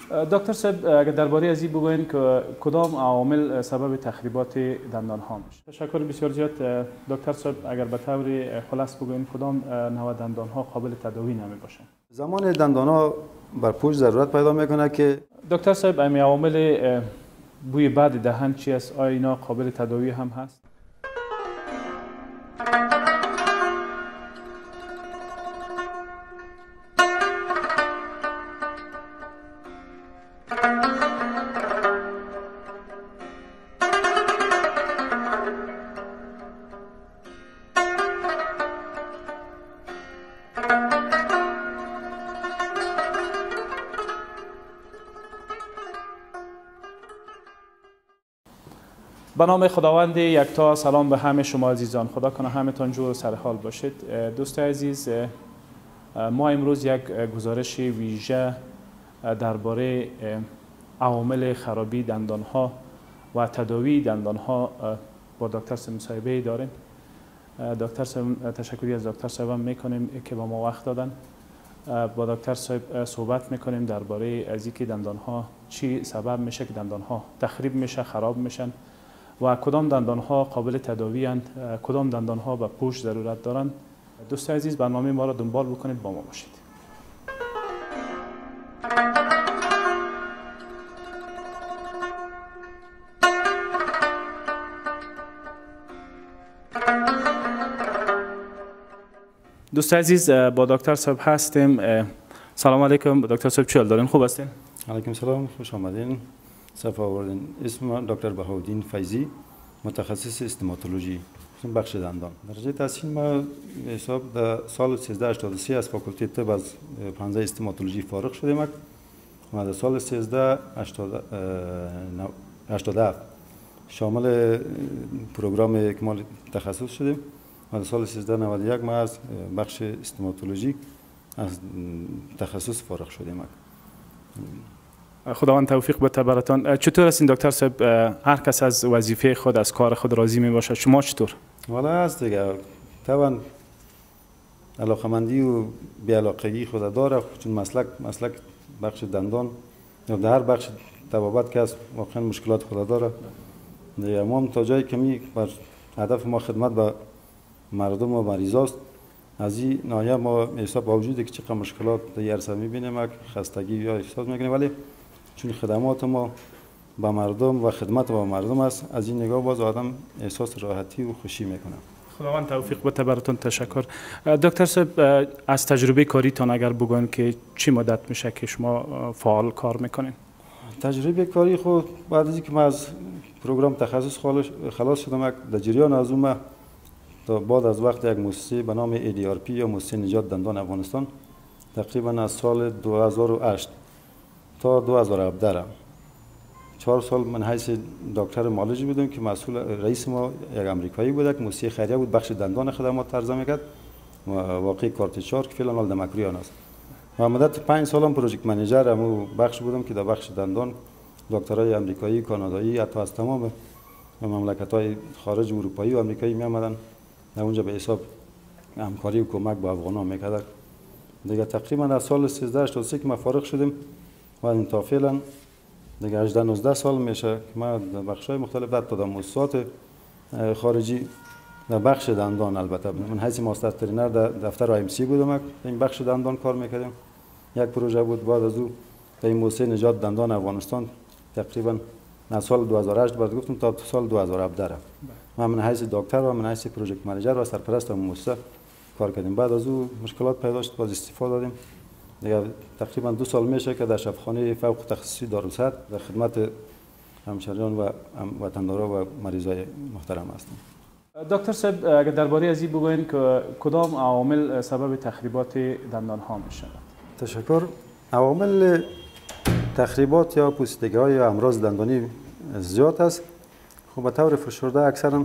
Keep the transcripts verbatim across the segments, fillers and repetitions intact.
دکتر صاحب اگر درباره از این بگوین که کدام عوامل سبب تخریبات دندان ها میشه؟ تشکر بسیار زیاد دکتر صاحب. اگر به طور خلاص بگوین کدام نوع دندان ها قابل تداوی نمی باشن؟ زمان دندان ها بر پوش ضرورت پیدا میکنه که دکتر صاحب امی عوامل بوی بد دهن چی است؟ آیا اینا قابل تداوی هم هست؟ به نام خداوند یکتا، سلام به همه شما عزیزان. خدا کنه همتان جور و سرحال باشید. دوستان عزیز، ما امروز یک گزارش ویژه درباره عوامل خرابی دندان ها و تداوی دندان ها با دکتر صاحب مصاحبه داریم. دکتر صاحب تشکری از دکتر صاحب میکنیم که با ما وقت دادن. با دکتر صاحب صحبت میکنیم درباره از اینکه دندان ها چی سبب میشه که دندان ها تخریب میشه، خراب میشن و کدام دندان ها قابل تداوی اند، کدام دندان ها به پوش ضرورت دارند. دوستان عزیز، برنامه ما را دنبال بکنید، با ما باشید. دوستان عزیز، با دکتر صاحب هستیم. سلام علیکم دکتر صاحب، چی حال دارین؟ خوب هستین؟ علیکم سلام، خوش آمدین، صفا آوردین. اسم دکتر بهاءالدین فیضی، متخصص استوماتولوژی، بخش دندان. درجه تحصیل ما حساب در سال سیزده هشتاد و سه از فاکولته طب از پانزده استوماتولوژی فارغ شدیم و در سال سیزده هشتاد و هفت شامل پروگرام اکمال تخصص شدیم و در سال سیزده نود و یک ما از بخش استوماتولوژی از تخصص فارغ شدیم. خداوند توفیق بده براتان. چطور هستین دکتر صاحب؟ هر کس از وظیفه خود، از کار خود راضی می باشه، شما چطور؟ والا هست دیگه، طبعا علاقمندی و بی‌علاقگی خود داره، چون مسلک مسلک بخش دندان یا در هر بخش طبابت که واقعا مشکلات خود داره دیگه. ما تا جایی که می بر هدف ما خدمت به مردم و مریضاست، از این ناحیه ما حساب با وجودی که چقدر مشکلات در سر می‌بینیم، خستگی یا احساس می‌کنیم، ولی چون خدمات ما با مردم و خدمت با مردم است، از این نگاه باز آدم احساس راحتی و خوشی میکنه. خداوند توفیق بده براتون. تشکر. دکتر صاحب، از تجربه کاریتان اگر بگوین که چی مدت میشه که شما فعال کار میکنین؟ تجربه کاری خود بعد از اینکه ما از پروگرام تخصص خلاص شدم، در جریان از اون تا بعد از وقت یک مؤسسه به نام ای دی آر پی یا مؤسسه نجات دندان افغانستان تقریبا از سال دو هزار و هشت تا دو هزار و هفده چهار سال من حیث دکتر مالجی بودم که مسئول رئیس ما یک امریکایی بود که مؤسسه خیریه بود، بخش دندان خدمات عرضه میکرد و واقعی کارت چهار که فعلا حال در مکریان است. و مدت پنج سالم پروژکت منیجر همو بخش بودم که در بخش دندان دکترای امریکایی، کانادایی، حتی از تمام مملکت‌های خارج اروپایی و آمریکایی می آمدن در اونجا به حساب همکاری و کمک با افغان‌ها میکردن دیگه. تقریبا از سال سیزده هشتاد و سه که ما فارغ شدیم و این تا فعلا دیگه هجده نوزده سال میشه که ما در بخش‌های مختلف حتی در مؤسسات خارجی در بخش دندان، البته من حیث ماستر ترینر در دفتر آی ام سی بودم، این بخش دندان کار میکردیم. یک پروژه بود بعد از او در این مؤسسه نجات دندان افغانستان تقریبا از سال دو هزار و هشت بعد گفتم تا سال دو هزار و هفده من من حیث دکتر و من حیث پروژکت منیجر و سرپرست مؤسسه کار کردیم. بعد از او مشکلات پیدا شد، باز استعفا دادیم دیگه. تقریبا دو سال میشه که در شفاخانه فوق تخصصی دارالصدر در خدمت همشهریان و وطندارا و مریضای محترم هستیم. دکتر صاحب، اگر درباره از این بگوین که کدام عوامل سبب تخریبات دندان ها میشن؟ تشکر. عوامل تخریبات یا پوسیدگی‌های یا امراض دندانی زیاد است. خب به طور فشرده اکثرا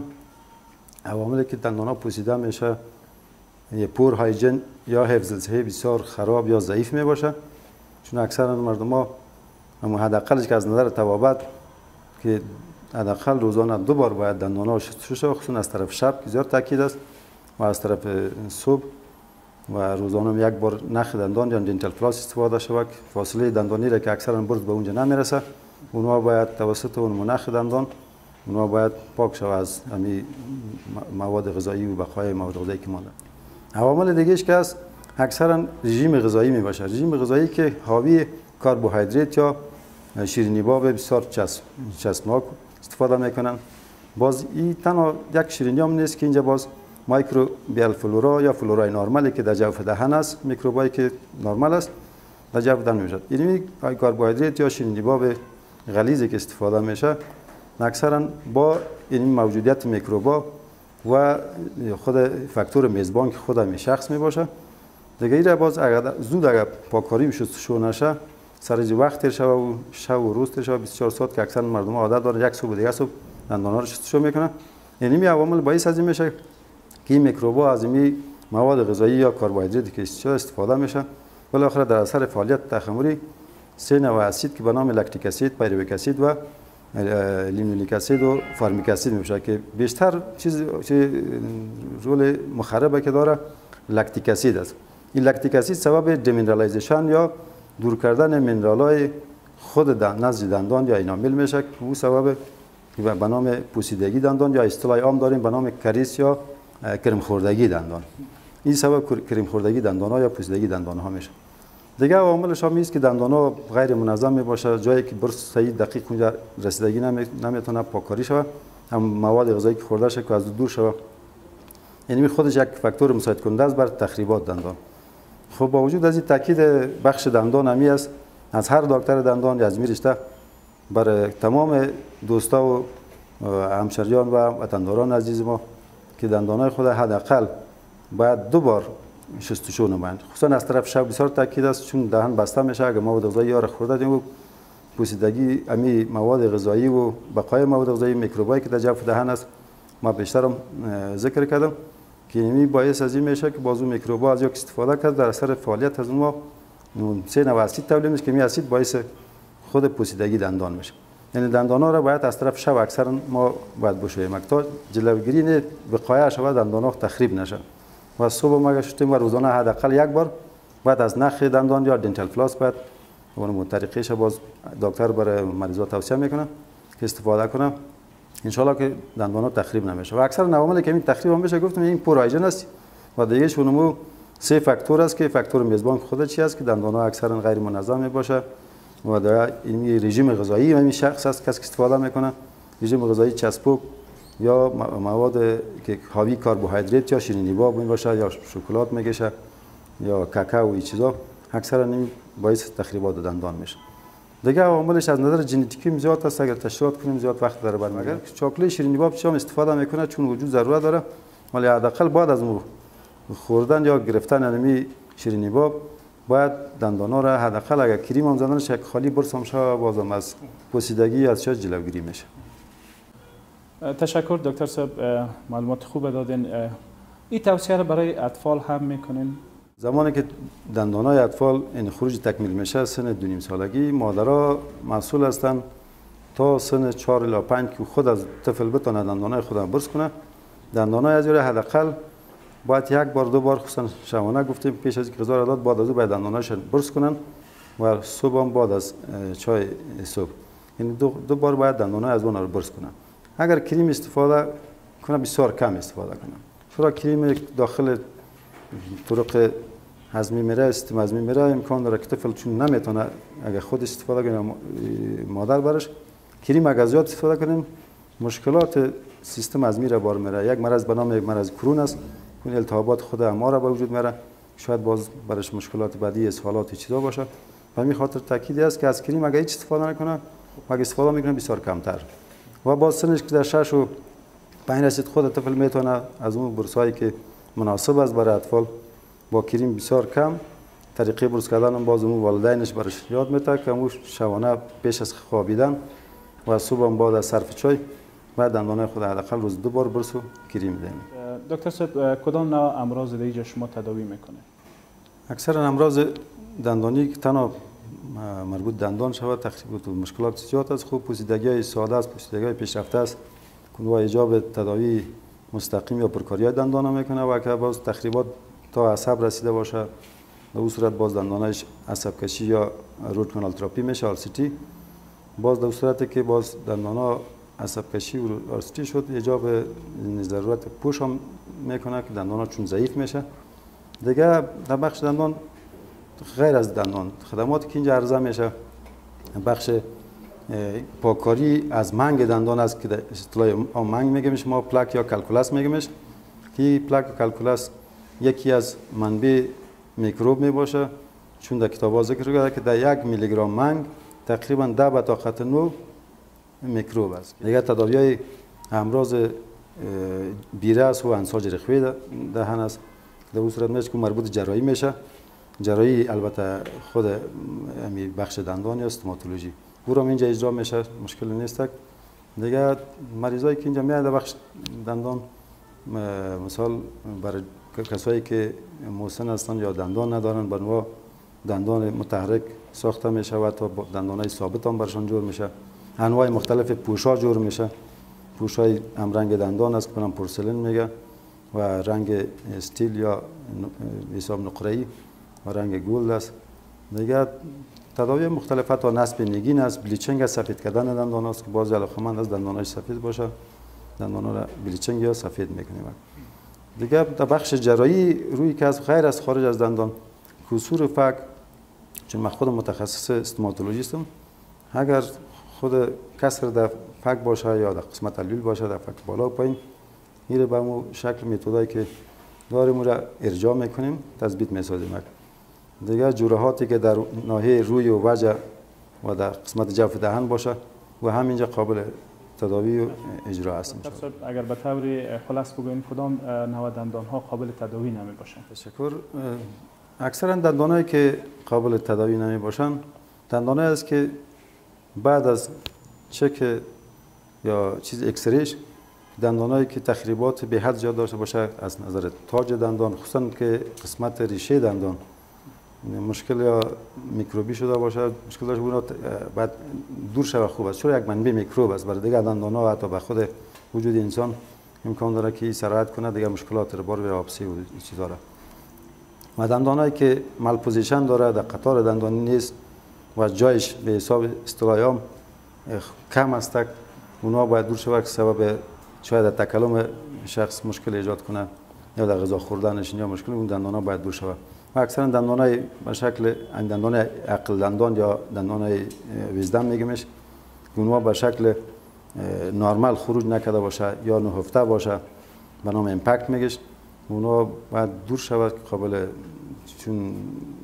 عواملی که دندان ها پوسیده میشه یه پور هایجین یا حفظ صحی بسیار خراب یا ضعیف می باشه، چون اکثرا مردم ها حداقلش که از نظر طبابت که حداقل روزانه دو بار باید دندان ها شسته شه، خصوصا از طرف شب که زیاد تاکید است و از طرف صبح و روزانه یک بار نخ دندان یا دنتال فلاس استفاده شود. فاصله دندانی را که اکثرا برز به اونجا نمیرسه، اونها باید توسط اون نخ دندان اونها باید پاک شود از همین مواد غذایی و بقای مواد غذایی که مانده. عوامل دیگه‌اش که است اکثرا رژیم غذایی می باشه. رژیم غذایی که حاوی کربوهیدرات یا شیرینی باب بسیار چسبناک استفاده میکنن. باز این تنها یک شیرینی هم نیست که اینجا باز مایکروبیال فلورا یا فلورای نرمالی که در جوف دهن است، میکروبایی که نرمال است در جوف دهن میشد. این کربوهیدرات یا شیرینی باب غلیظی که استفاده میشه اکثرا با این موجودیت میکروبا و خود فاکتور میزبان که خود می شخص می باشه. دیگه ایره باز اگر زود اگر پاککاری شستشو نشه سر از وقت تیر شوه و شب و روز تیر شوه بیست و چهار ساعت که اکثر مردم عادت داره یک صبح و دیگه صبح دندان‌ها رو شستشو میکنن. یعنی می عوامل باعث از این میشه که این میکروبا از این مواد غذایی یا کربوهیدراتی که استفاده میشه بالاخره در اثر فعالیت تخمری سه نوع اسید که به نام لکتیک اسید، پیرویک اسید و لینولیک اسید و فارمیک اسید میشه که بیشتر چیز رول مخربه که داره لکتیک اسید است. این لکتیک اسید سبب دمینرالایزیشن یا دور کردن مینرالای خود نزد دندان یا اینامیل میشه که او سبب به نام پوسیدگی دندان یا اصطلاح عام داریم به نام کریس یا کرم خوردگی دندان. این سبب کرم خوردگی دندان ها یا پوسیدگی دندان ها میشه. دیگه عواملش هم است که دندان ها غیر منظم می باشه، جایی که برس صحیح دقیق اونجا رسیدگی نمیتونه پاککاری شود، هم مواد غذایی که خورده شد که از دور شود. یعنی خودش یک فاکتور مساعد کننده است بر تخریبات دندان. خب با وجود از این تاکید بخش دندان همی است از هر دکتر دندان یا از میرشته بر تمام دوستا و همشریان و وطنداران عزیز ما که دندانهای خود حداقل باید دو بار شستشو نمایند. خصوصا از طرف شب بسیار تاکید است چون دهن بسته میشه اگر مواد غذایی یا را خورده دیم و پوسیدگی امی مواد غذایی و بقای مواد غذایی میکروبایی که در جوف دهن است ما بیشتر هم ذکر کردم که این باعث از این میشه که بازو میکروبا از یک استفاده کرد در اثر فعالیت از اونها سه نوع اسید تولید میشه که می اسید باعث خود پوسیدگی دندان میشه. یعنی دندان ها را باید از طرف شب اکثرا ما باید بشوییم تا جلوگیری نه وقایع شود دندان ها تخریب نشه. و صبح ما گشتیم و روزانه حداقل یک بار بعد از نخ دندان یا دنتال فلاس باید اون طریقش باز دکتر برای مریضا توصیه میکنه که استفاده کنه ان شاء الله که دندان ها تخریب نمیشه. و اکثر عواملی که این تخریب میشه گفتم این پورایژن است و دیگه شونمو سه فاکتور است که فاکتور میزبان خود چی است که دندان ها اکثرا غیر منظم میباشه و در این رژیم غذایی همین شخص است کسی که استفاده میکنه رژیم غذایی چسبوک یا مواد که حاوی کربوهیدرات یا شیرینی باب می باشه یا شکلات میکشه یا کاکائو و این چیزا اکثرا این باعث تخریبات دندان میشه. دیگه عواملش از نظر ژنتیکی زیاد است اگر تشریحات کنیم زیاد وقت داره بر مگر چاکلیت شیرینی باب چم استفاده میکنه چون وجود ضرورت داره ولی حداقل بعد از خوردن یا گرفتن انمی شیرینی باب باید دندانا را حداقل اگر کریم هم زدنش یک خالی برس هم شود بازم از پوسیدگی از شاید جلوگیری میشه. تشکر دکتر صاحب معلومات خوب دادین. این توصیه را برای اطفال هم میکنین؟ زمانی که دندانای اطفال این خروج تکمیل میشه سن دو نیم سالگی مادرها مسئول هستند تا سن چهار الی پنج که خود از طفل بتونه دندانای خود را برس کنه. دندانای از حداقل باید یک بار دو بار خصوصا شبانه گفتیم پیش از غذا را داد بعد از او باید دندانایش برس کنن و صبح هم بعد از چای صبح یعنی دو, دو بار باید دندانای از اون رو برس کنن. اگر کریم استفاده کنه بسیار کم استفاده کنه چرا کریم داخل طرق هضمی میره سیستم هضمی میره امکان داره که طفل چون نمیتونه اگر خود استفاده کنه مادر برش کریم اگر زیاد استفاده کنیم مشکلات سیستم هضمی را بار میره. یک مرض به نام یک مرض کرون است اون التهابات خود اما را به وجود میاره شاید باز برش مشکلات بعدی اسهالات چیزا باشه. و همین خاطر تاکید است که از کریم اگر هیچ استفاده نکنه و اگر استفاده میکنه بسیار کمتر و باز سنش که در شش و پنج رسید خود طفل میتونه از اون برسایی که مناسب است برای اطفال با کریم بسیار کم طریقه برس کردن هم باز اون والدینش برش یاد میده که اون شبانه پیش از خوابیدن و صبح هم بعد از صرف چای بعد دندانای خود حداقل روز دو بار برس و کریم بدیم. دکتر صاحب کدام نوع امراض دیگه شما تداوی میکنه؟ اکثر امراض دندانی که تنها مربوط دندان شود تخریب و مشکلات زیاد است. خوب پوسیدگی ساده است پوسیدگی پیشرفته است که با ایجاب تداوی مستقیم یا پرکاری دندان میکنه و که باز تخریبات تا عصب رسیده باشه، در اون صورت باز دندانایش عصب کشی یا روت کانال تراپی میشه، آر سی تی. باز در صورتی که باز دندانا عصب کشی و آر سی تی شد، ایجاب ضرورت پوش هم میکنه که دندانا چون ضعیف میشه. دیگه در بخش دندان غیر از دندان خدماتی که اینجا عرضه میشه، بخش پاککاری از منگ دندان است که در اصطلاح منگ میگیمش، ما پلاک یا کلکولاس میگیمش که پلاک و کلکولاس یکی از منبع میکروب می باشه، چون در کتاب ها ذکر شده که در یک میلی گرم منگ تقریبا ده به طاقت نو میکروب است. دیگه تداوی های امراض بیره است و انساج رخوی دهن است، در اون صورت میشه که مربوط جراحی میشه. جراحی البته خود امی بخش دندان یا استوماتولوژی او را اینجا اجرا میشه، مشکل نیست. دیگه مریضایی که اینجا میاد در بخش دندان، مثال برای کسایی که مسن هستند یا دندان ندارن، بنوا دندان متحرک ساخته میشه و تا دندانای ثابت هم برشان جور میشه. انواع مختلف پوشا جور میشه. پوشای هم رنگ دندان است که من پورسلین میگه و رنگ استیل یا حساب نقره‌ای و رنگ گلد است. دیگه تداوی مختلف تا نصب نگین است، بلیچینگ است، سفید کردن دندان است که بعضی علاقه‌مند از دندانای سفید باشه، دندانا را بلیچینگ یا سفید میکنیم. دیگه در بخش جراحی روی که از غیر از خارج از دندان، کسور فک، چون من خودم متخصص استوماتولوژیستم، اگر خود کسر در فک باشه یا در قسمت الویل باشه، در فک بالا و پایین، این رو به مو شکل متدایی که داریم را ارجاع میکنیم، تثبیت میسازیم. دیگه جراحاتی که در ناحیه روی و وجه و در قسمت جوف دهن باشه و همینجا قابل تداوی و اجرا هست. اگر به طور خلاص بگوییم کدام نوع دندان ها قابل تداوی نمی باشن؟ تشکر. اکثرا دندانایی که قابل تداوی نمی باشن دندانایی است که بعد از چک یا چیز اکسریش، دندانایی که تخریبات به حد زیاد داشته باشه از نظر تاج دندان، خصوصا که قسمت ریشه دندان مشکل یا میکروبی شده باشه، مشکل داشته باشه، بعد دور شود خوب است، چون یک منبع میکروب است. برای دیگه دندان‌ها حتی به خود وجود انسان امکان داره که سرایت کنه، دیگه مشکلات رو بار به آبسی و چیز داره. و دندانایی که مالپوزیشن داره، در قطار دندانی نیست و جایش به حساب اصطلاحی کم است، اونها باید دور شود که سبب شاید تکلم شخص مشکل ایجاد کنه یا در غذا خوردنش یا مشکل، اون دندان‌ها باید دور شود. و اکثرا دندانای به شکل دندان عقل دندان یا دندانای ویزدم میگیمش، اونها به شکل نرمال خروج نکرده باشه یا نهفته باشه، به نام امپکت میگیش، اونها باید دور شود که قابل، چون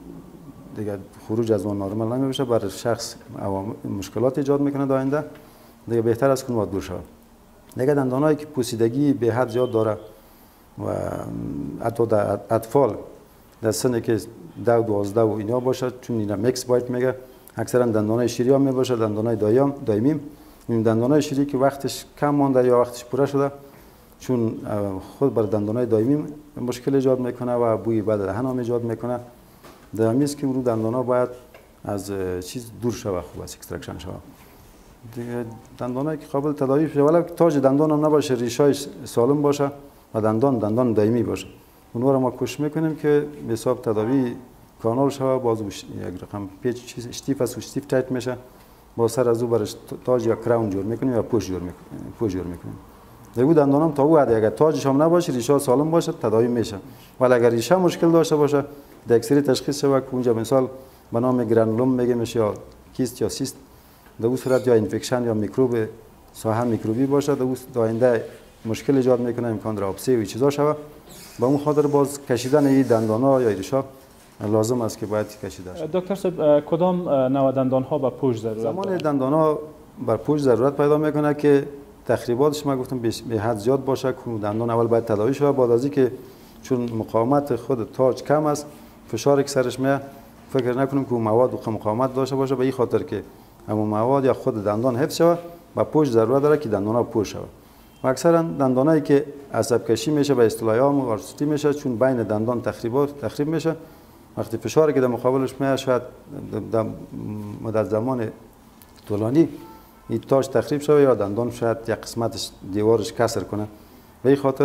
دیگه خروج از اون نرمال نمیشه، برای شخص مشکلات ایجاد میکنه در آینده، دیگه بهتر است که اونها دور شود. دیگه دندانایی که پوسیدگی به حد زیاد داره و حتی در اطفال در سنی که دو دوازده و اینا باشه، چون اینا میکس بایت میگه، اکثرا دندانای شیری هم میباشه، دندانای دایم دایمیم. این دندانای شیری که وقتش کم مانده یا وقتش پوره شده، چون خود بر دندانای دایمیم مشکل ایجاد میکنه و بوی بد دهن هم ایجاد میکنه. دایمی است که اون دندانا باید از چیز دور شود، خوب است اکستراکشن شود. دیگه دندانایی که قابل تداوی بشه، ولی تاج دندان هم نباشه، ریشه‌اش سالم باشه و دندان دندان دایمی باشه، اونها رو ما کوشش میکنیم که به حساب تداوی کانال شود. باز یک رقم پیچ چیز اشتیف است و اشتیف تایت میشه، با سر از او برش تاج یا کراون جور میکنیم یا پوش جور میکنیم پوش جور میکنیم. دیگه دندان هم تا او حد اگر تاجش هم نباشه، ریشه سالم باشه، تداوی میشه. ولی اگر ریشه مشکل داشته باشه، در اکسری تشخیص شود که اونجا مثال به نام گرانولوم میگیم یا کیست یا سیست، در اون صورت یا اینفکشن یا میکروب ساحه میکروبی باشه، در اون آینده مشکل ایجاد میکنه، امکان داره آبسه و چیزا شود. با اون خاطر باز کشیدن این دندانا یا ریشا لازم است که باید کشیده شود. دکتر صاحب، کدام نوع دندان ها به پوش ضرورت دارند؟ زمان دندانا بر پوش ضرورت پیدا میکنه که تخریباتش ما گفتم به حد زیاد باشه، که دندان اول باید تداوی شود. بعد از اینکه چون مقاومت خود تاج کم است، فشاری که سرش میاد، فکر نکنیم که اون مواد و مقاومت داشته باشه، به این خاطر که همون مواد یا خود دندان حفظ شود، با پوش ضرورت داره که دندانا پوش شود. و اکثرا دندانایی که عصب کشی میشه به اصطلاح عام آر سی تی میشه، چون بین دندان تخریبات تخریب میشه، وقتی فشاری که در مقابلش میاد شاید در مدت زمان طولانی این تاج تخریب شود یا دندان شاید یک قسمتش دیوارش کسر کنه. به این خاطر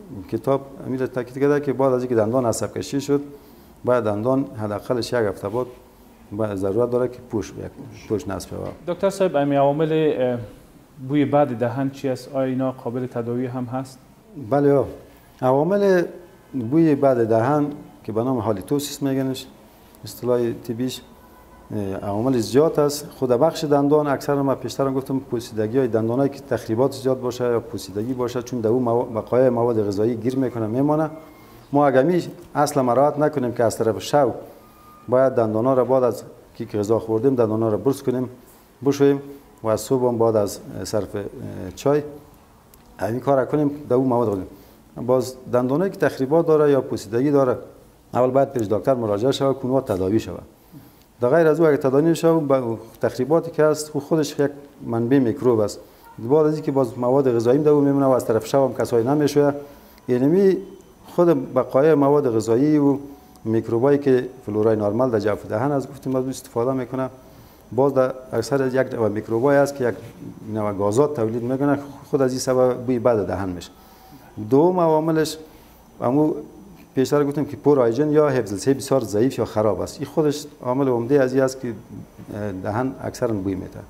کتاب امیر تاکید کرده که بعد از اینکه دندان عصب کشی شد باید دندان حداقلش یک هفته بعد باید ضرورت داره که پوش پوش نصب شود. دکتر صاحب امی عوامل بوی بد دهن چی است؟ آیا اینا قابل تداوی هم هست؟ بله، عوامل بوی بد دهن که به نام هالیتوسیس میگنش اصطلاح طبیش، عوامل زیاد است. خود بخش دندان اکثرا ما پیشتر گفتم پوسیدگی های دندانایی که تخریبات زیاد باشه یا پوسیدگی باشه، چون در اون بقایای مواد غذایی گیر میکنه میمانه. ما اگر می اصلا مراعات نکنیم که از طرف شو باید دندانا را بعد از که غذا خوردیم دندانا را برس کنیم بشوییم و از صبح هم بعد از صرف چای همین کار کنیم در اون مواد غذایی. باز دندانایی که تخریبات داره یا پوسیدگی داره اول باید پیش دکتر مراجعه شود که اونها تداوی شود. در غیر از او اگه تداوی شود با تخریباتی که هست خودش یک منبع میکروب است. بعد از اینکه باز مواد غذایی در اون میمونه و از طرف شو هم کسایی نمیشوه، یعنی خود بقایای مواد غذایی و میکروبایی که فلورای نرمال در جوف دهن از گفتیم از استفاده میکنه. باز در اکثر یک نوع میکروبایی است که یک نوع گازات تولید میکنه، خود از این سبب بوی بد دهن میشه. دوم عواملش همون پیشتر گفتیم که پور آیجن یا حفظ بسیار ضعیف یا خراب است. این خودش عامل عمده از این است که دهن اکثرا بوی میده.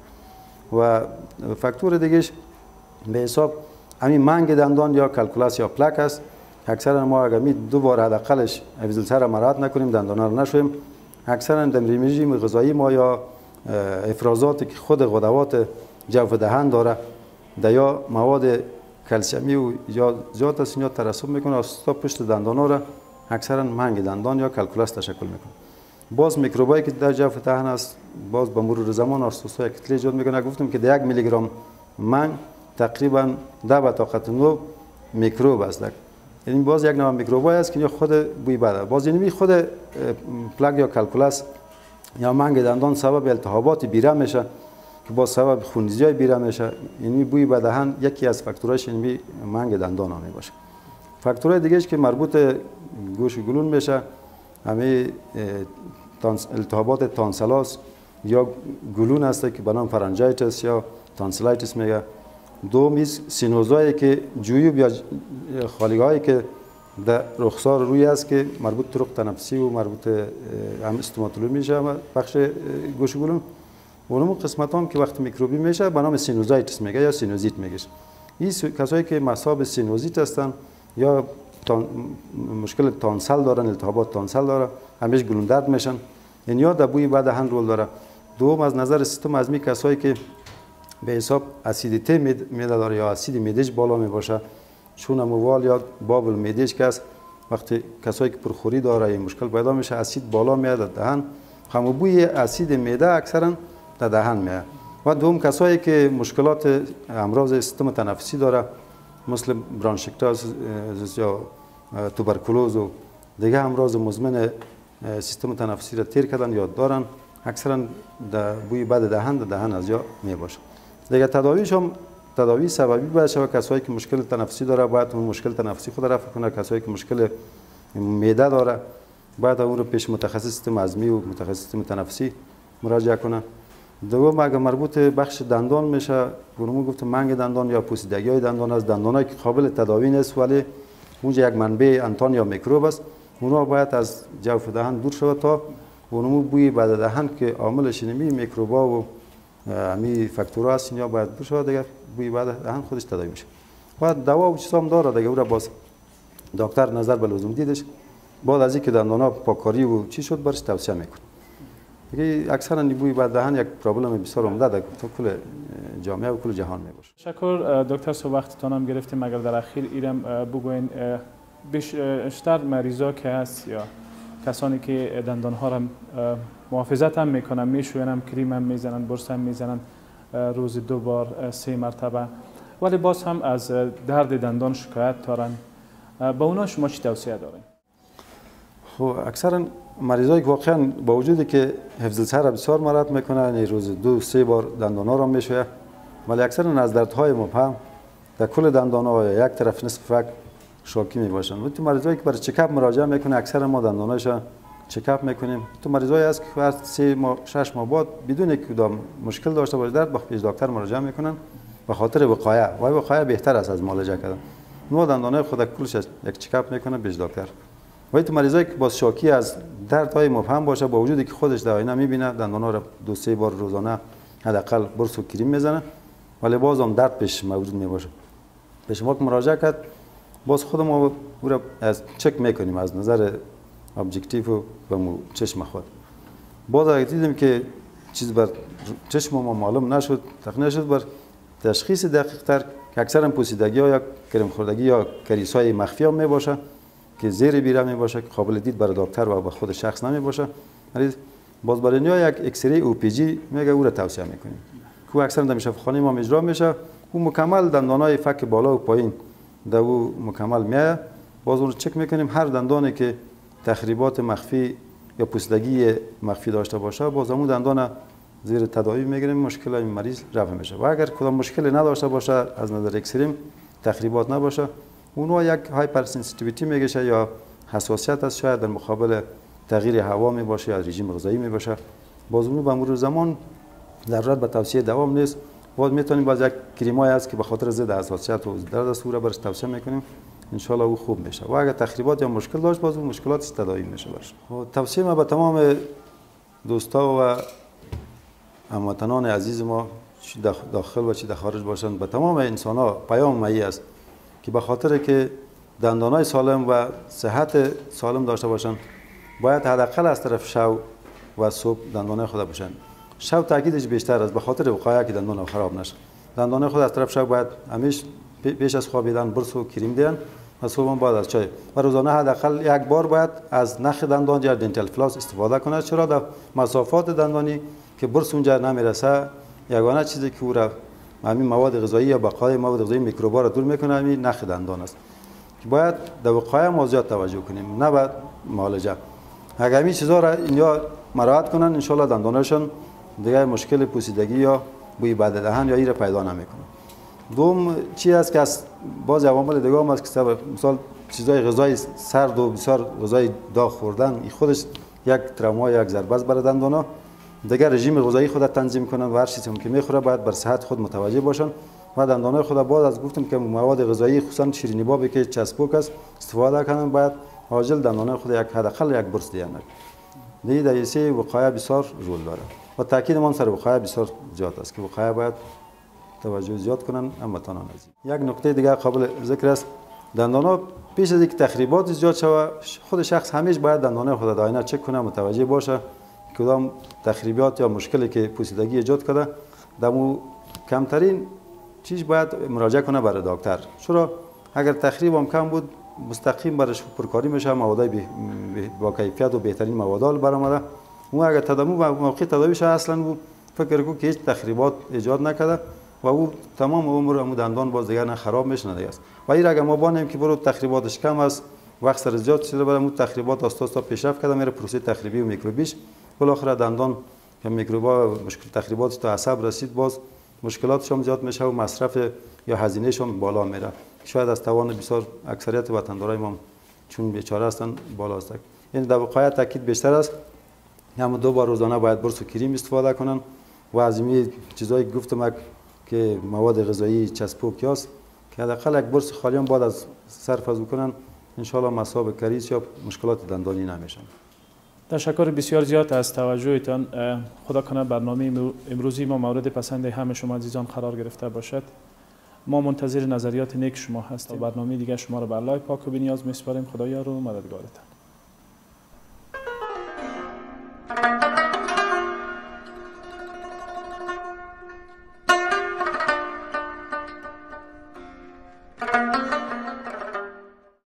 و فاکتور دیگهش به حساب همین منگ دندان یا کلکولاس یا پلاک است. اکثرا ما اگر می دو بار حداقلش حفظ را مراعات نکنیم دندانا رو نشویم، اکثرا در رژیم غذایی ما یا افرازاتی که خود غدوات جوف دهن داره در یا مواد کلسیمی و یا زیاد است یا ترسب میکنه از تا پشت دندانا را اکثرا منگ دندان یا کلکولاس تشکل میکنه. باز میکروبایی که در جوف دهن است باز به مرور زمان آستوسای کتله ایجاد میکنه. گفتم که در یک میلی گرم منگ تقریبا ده به طاقت نه میکروب است. یعنی باز یک نوع میکروبایی است که خود بوی بده. باز یعنی خود پلاک یا کلکولاس یا منگ دندان سبب التهابات بیره میشه که با سبب خونریزی بیره میشه. یعنی بوی بد دهن یکی از فاکتورهاش یعنی منگ دندان می باشه. فاکتورهای دیگهش که مربوط گوش و گلون میشه همه التهابات تانسلاس یا گلون است که به نام فرنجایتس یا تانسلایتس میگه. دومیز سینوزایی که جویوب یا خالیگاهایی که در رخسار روی است که مربوط طرق تنفسی و مربوط هم استوماتولوژی میشه بخش گوش و گلون. اونم قسمت هم که وقتی میکروبی میشه به نام سینوزایتس میگه یا سینوزیت میگه. این کسایی که مصاب سینوزیت هستن یا تان... مشکل تانسل دارن، التهابات تانسل داره، همیشه گلون درد میشن، این یا در بوی بد دهن رول داره. دوم از نظر سیستم هضمی کسایی که به حساب اسیدیته میده داره یا اسید میدهش بالا می باشه، چون اموال یا بابل میدهش که است وقتی کسایی که پرخوری داره این مشکل پیدا میشه اسید بالا میاد در دهن، همون بوی اسید میده اکثرا در دهن میاد. و دوم کسایی که مشکلات امراض سیستم تنفسی داره مثل برانشیکتاز یا توبرکولوز و دیگه امراض مزمن سیستم تنفسی را تیر کردن یا دارن اکثرا در بوی بد دهن در دهن از یا می باشه. دیگه تداویش هم تداوی سببی باشه و کسایی که مشکل تنفسی داره باید اون مشکل تنفسی خود رفع کنه. کسایی که مشکل معده داره باید اون رو پیش متخصص سیستم هضمی و متخصص سیستم تنفسی مراجعه کنه. دوم اگه مربوط بخش دندان میشه گفتم گفتم منگ دندان یا پوسیدگی های دندان از دندانایی که قابل تداوی نیست ولی اونجا یک منبع انتان یا میکروب است، اونها باید از جوف دهن دور شود تا اونمو بوی بد دهن که عاملش اینمی میکروبا و همین فاکتورها هستن یا باید دور شود دیگه بوی بد دهن خودش تداوی میشه. و دوا و چیزا هم داره دیگه، او را باز دکتر نظر به لزوم دیدش بعد از اینکه دندانا پاککاری و چی شد برش توصیه میکنه. دیگه اکثرا بوی بد دهن یک پرابلم بسیار عمده در کل جامعه و کل جهان میباشه. تشکر دکتر، صبح وقتتان هم گرفتیم. اگر در اخیر ایرم بگوین بیشتر مریضا که هست یا کسانی که دندان ها را محافظت هم میکنن، میشوینن، کریم هم میزنن، برس هم میزنن روز دو بار سه مرتبه، ولی باز هم از درد دندان شکایت دارن، با اونا شما چی توصیه دارین؟ خب اکثرا مریضایی که واقعا با وجودی که حفظ الصحه را بسیار مراعات میکنن، روز دو سه بار دندان ها را میشویه، ولی اکثرا از دردهای مبهم در کل دندان ها یا یک طرف نصف فک شاکی می باشن. و تو مریضایی که برای چکاپ مراجعه میکنه اکثر ما دندانایش چکاپ میکنیم. تو مریضایی هست که هر سه ماه شش ماه بعد بدون اینکه مشکل داشته باشه درد به پیش دکتر مراجعه میکنن به خاطر وقایه. و وقایه بهتر است از معالجه کردن. نو دندانای خود کلش یک چکاپ میکنه بیش دکتر. ولی تو مریضایی که باز شاکی از دردهای مبهم باشه با وجودی که خودش در آینه میبینه دندانا رو دو سه بار روزانه حداقل برس و کریم میزنه ولی باز هم درد پیش موجود میباشه. به شما که مراجعه کرد باز خود ما او را از چک میکنیم از نظر ابجکتیو و به چشم خود. باز اگه دیدیم که چیز بر چشم ما معلوم نشد تقنیه شد بر تشخیص دقیق تر که اکثرا پوسیدگی ها یا کرم خوردگی یا کریس های مخفی هم می باشه که زیر بیره می باشه که قابل دید برای دکتر و به خود شخص نمی باشه. ولی باز برای نیا یک اکسری او پی جی میگه او را توصیه میکنیم که اکثرا در شفاخانه ما اجرا میشه. او مکمل دندانای فک بالا و پایین در او مکمل میاد. باز اون رو چک میکنیم هر دندانی که تخریبات مخفی یا پوسیدگی مخفی داشته باشه باز همون دندان زیر تداوی میگیریم مشکل این مریض رفع میشه. و اگر کدام مشکلی نداشته باشه از نظر اکسریم تخریبات نباشه اونها یک هایپر سنسیتیویتی میگشه یا حساسیت است شاید در مقابل تغییر هوا می باشه یا رژیم غذایی می باشه. باز اون به مرور زمان ضرورت به توصیه دوام نیست. باز میتونیم باز یک کریمایی هست که به خاطر ضد حساسیت و درد است او را برش توصیه میکنیم ان شاء الله او خوب میشه. و اگر تخریبات یا مشکل داشت باز اون مشکلات تداوی میشه باشه. توصیه ما به تمام دوستا و هموطنان عزیز ما چی داخل و چی در خارج باشند به تمام انسان ها پیام مایی است که به خاطر که دندانای سالم و صحت سالم داشته باشند باید حداقل از طرف شب و صبح دندانای خود باشند. شب تاکیدش بیشتر است به خاطر وقایع که دندان خراب نشه. دندانای خود از طرف شب باید همیشه پیش از خوابیدن برس و کریم دهن و صبح بعد از چای و روزانه حداقل یک بار باید از نخ دندان یا دنتال فلاس استفاده کنه. چرا در مسافات دندانی که برس اونجا نمیرسه یگانه چیزی که او را همین مواد غذایی یا بقای مواد غذایی میکروبا را دور میکنه همین نخ دندان است که باید در وقایع ما زیاد توجه کنیم نه به معالجه. اگر این چیزا را اینجا مراعات کنن ان شاء الله دندانشون دیگه مشکل پوسیدگی یا بوی بد دهن یا این را پیدا نمیکنه. دوم چی است که از باز عوامل دیگه هم است که سبب مثال چیزای غذایی سرد و بسیار غذای داغ خوردن این خودش یک تروما یک ضربه است برای دندانا. دیگر رژیم غذایی خود تنظیم کنن و هر چیزی که میخوره باید بر صحت خود متوجه باشن و دندانای خود باز از گفتم که مواد غذایی خصوصا شیرینی بابی که چسبوک است استفاده کنن باید عاجل دندانای خود یک حداقل یک برس دهند. دیگه در این وقایع بسیار رول داره و تاکید من سر وقایع بسیار زیاد است که وقایع باید توجه زیاد کنن هموطنان عزیز. یک نکته دیگه قابل ذکر است دندانا پیش از اینکه تخریبات زیاد شود خود شخص همیشه باید دندانای خود در آینه چک کنه متوجه باشه کدام تخریبات یا مشکلی که پوسیدگی ایجاد کرده دمو کمترین چیز باید مراجعه کنه برای دکتر. چرا اگر تخریب هم کم بود مستقیم برش پرکاری میشه مواد با کیفیت و بهترین مواد برآمده اون اگر تداوی موقع تداویش اصلا بود فکر کو که هیچ تخریبات ایجاد نکرده و او تمام عمر هم دندان باز دیگر نه خراب میشه نه دیگه است. و این اگر ما بانیم که برو تخریباتش کم است وقت سر زیاد شده برای اون تخریبات آستاستا پیشرفت کرده میره پروسه تخریبی و میکروبیش بالاخره دندان که میکروبا مشکل تخریبات تا عصب رسید باز مشکلاتش هم زیاد میشه و مصرف یا هزینه‌ش هم بالا میره. شاید از توان بسیار اکثریت وطندارای ما چون بیچاره هستن بالا است. یعنی در واقع تاکید بیشتر است هم دو بار روزانه باید برس و کریم استفاده کنن و از این چیزایی گفتم که مواد غذایی چسبوک است که حداقل یک برس خالی هم بعد از صرف از بکنن ان شاء الله مصاب کریس یا مشکلات دندانی نمیشن. تشکر بسیار زیاد از توجهتان. خدا کنه برنامه امروزی ما مورد پسند همه شما عزیزان قرار گرفته باشد. ما منتظر نظریات نیک شما هستیم. برنامه دیگه شما رو به الله پاک و بی‌نیاز میسپاریم. خدایا رو مددگارتان. Thank you.